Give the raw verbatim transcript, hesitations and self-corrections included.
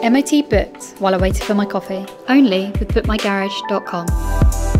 M O T booked while I waited for my coffee, only with book my garage dot com.